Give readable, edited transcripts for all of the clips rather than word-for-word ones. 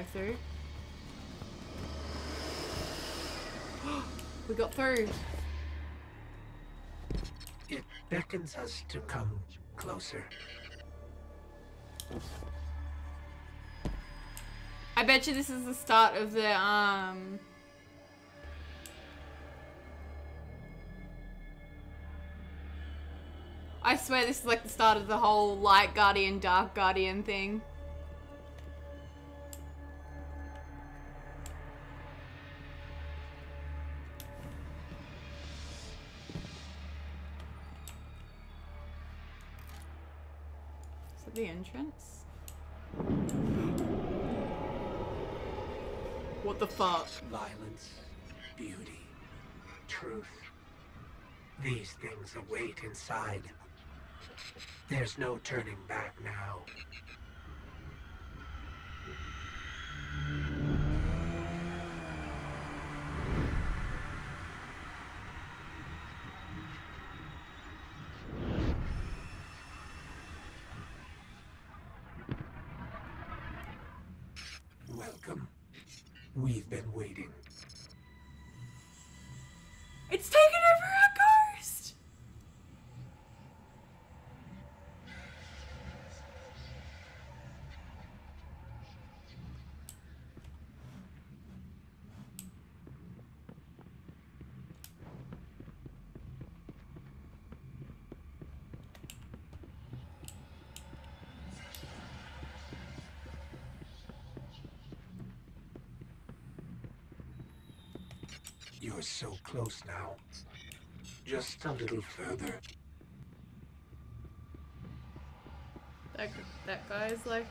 go through. We got through. It beckons us to come closer. I bet you this is the start of the I swear this is like the start of the whole Light Guardian, Dark Guardian thing. Is that the entrance? What the fuck? Violence, beauty, truth. These things await inside. There's no turning back now. Welcome. We've been waiting. It's taken over our ghost! You're so close now. Just a little further. That guy's like...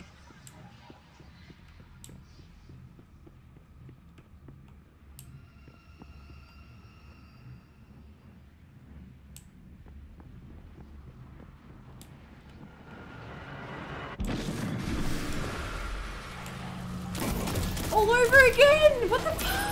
all over again! What the fuck?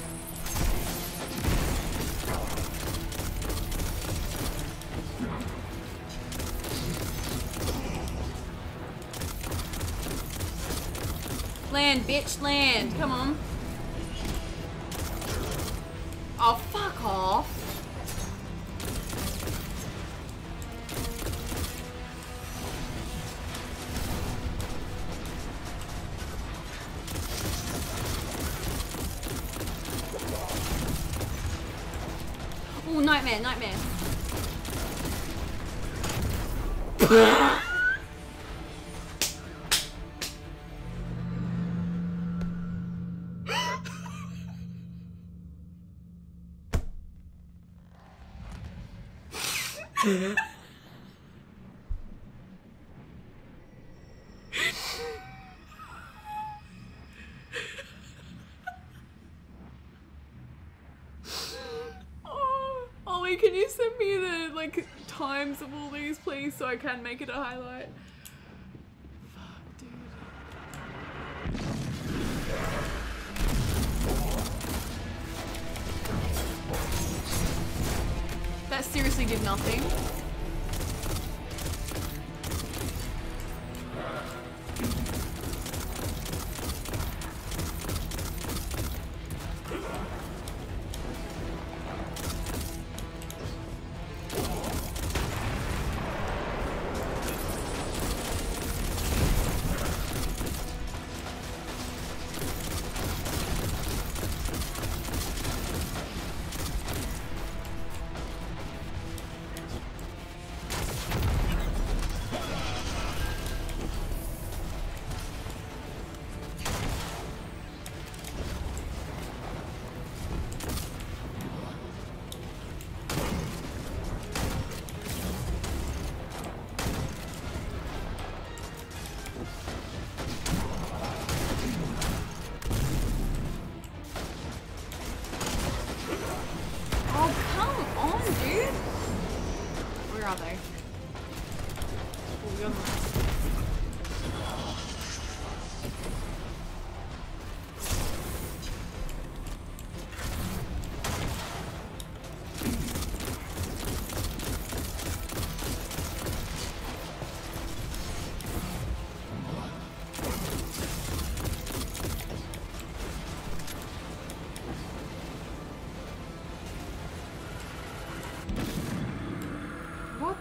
Land, bitch, land. Come on. Oh, fuck off. Oh, nightmare, nightmare. Oh, Ollie, can you send me the like times of all these, please, so I can make it a highlight? Fuck, dude. That seriously did nothing.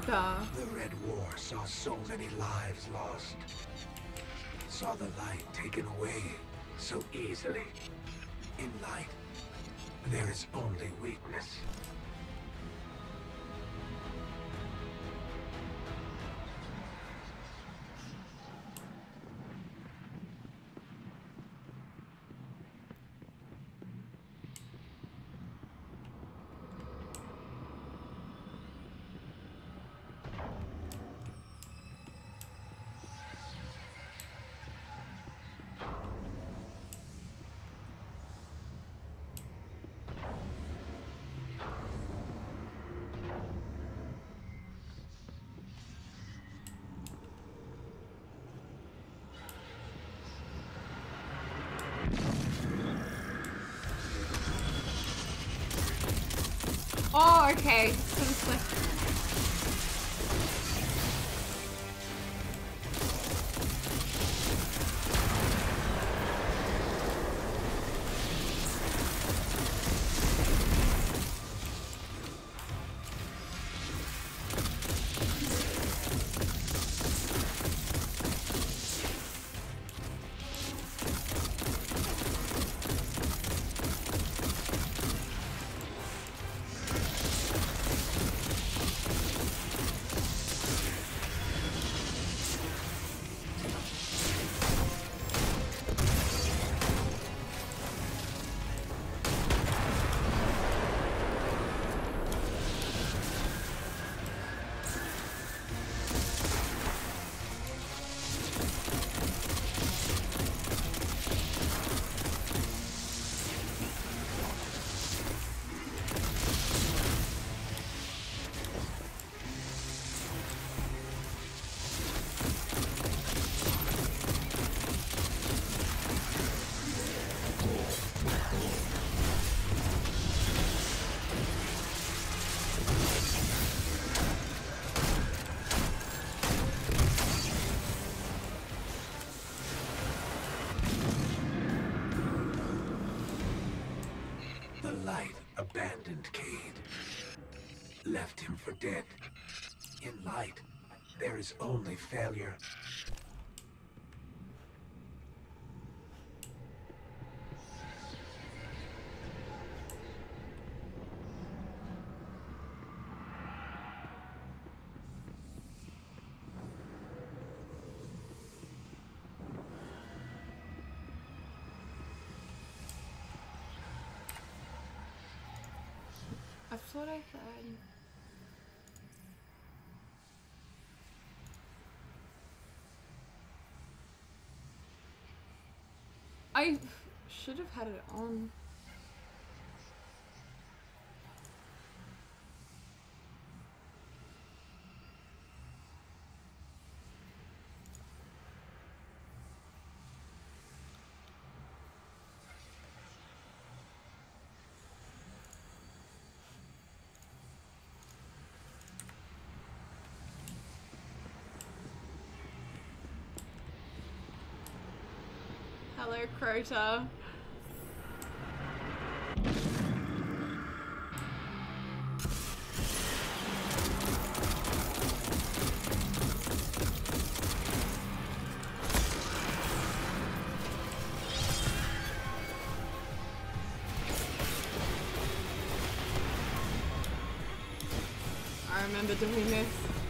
The Red War saw so many lives lost. Saw the light taken away so easily. In light, there is only weakness. Oh, okay. So it's like... The light abandoned Cade. Left him for dead. In light, there is only failure. I thought I heard... I should have had it on. Hello, Crota. I remember doing this.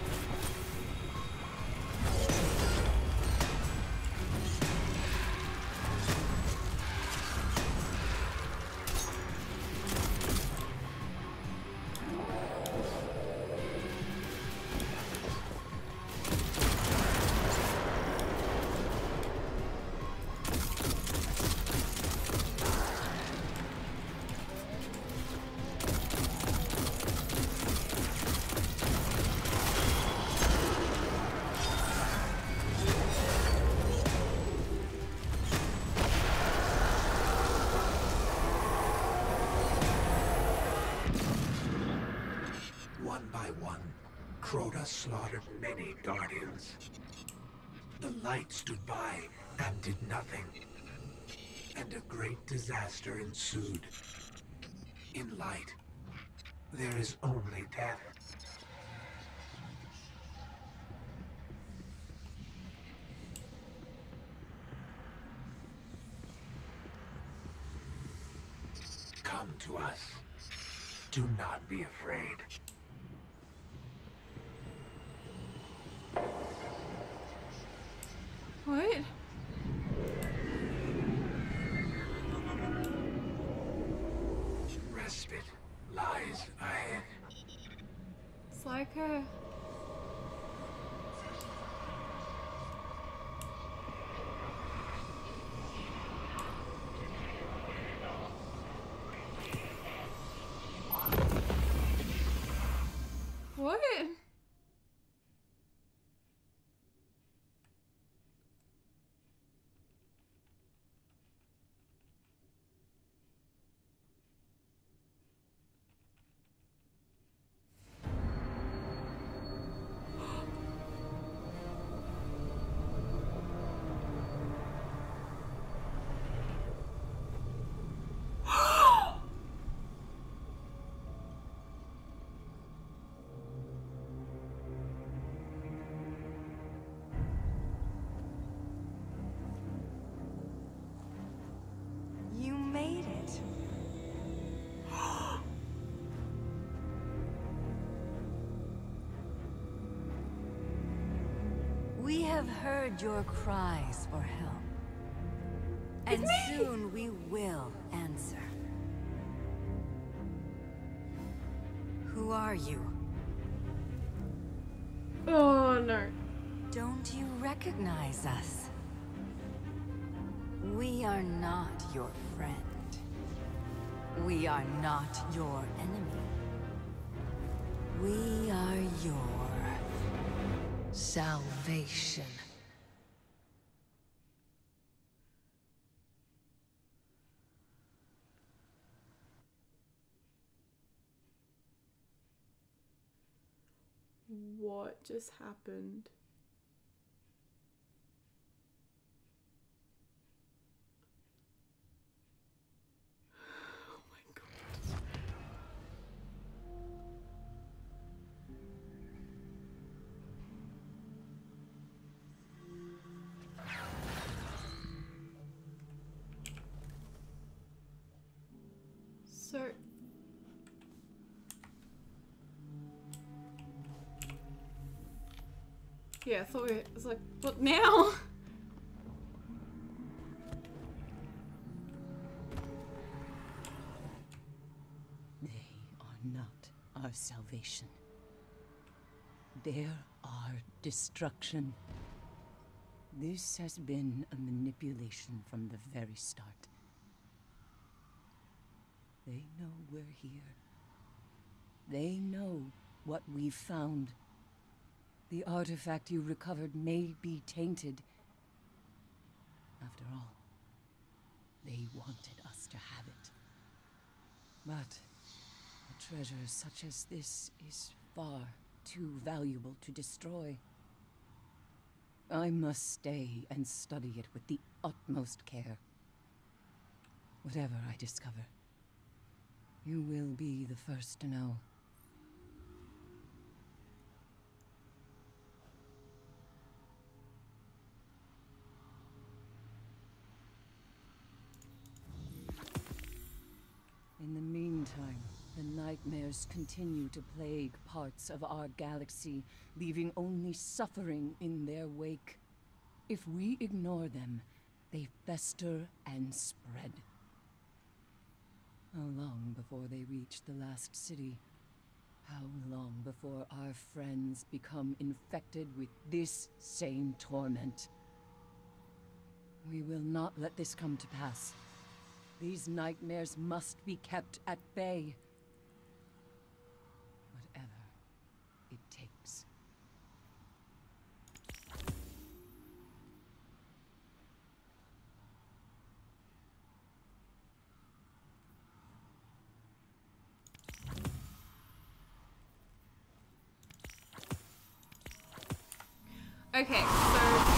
One by one, Crota slaughtered many Guardians. The light stood by and did nothing. And a great disaster ensued. In light, there is only death. come to us. Do not be afraid. What? Respite lies ahead. It's like a... What? You made it. We have heard your cries for help. And soon we will answer. Who are you? Oh no. Don't you recognize us? We are not your friend. We are not your enemy. We are your salvation. What just happened? Oh my god. So... Yeah, I thought it was like, what now? They are not our salvation. They're our destruction. This has been a manipulation from the very start. They know we're here. They know what we've found. The artifact you recovered may be tainted. After all, they wanted us to have it. But a treasure such as this is far too valuable to destroy. I must stay and study it with the utmost care. Whatever I discover, you will be the first to know. In the meantime, the nightmares continue to plague parts of our galaxy, leaving only suffering in their wake. If we ignore them, they fester and spread. How long before they reach the last city? How long before our friends become infected with this same torment? We will not let this come to pass. These nightmares must be kept at bay. Whatever it takes. Okay, so...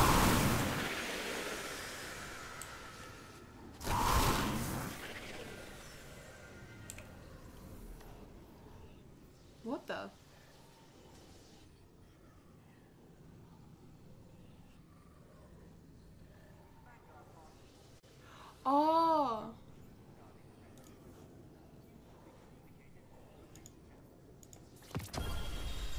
What the?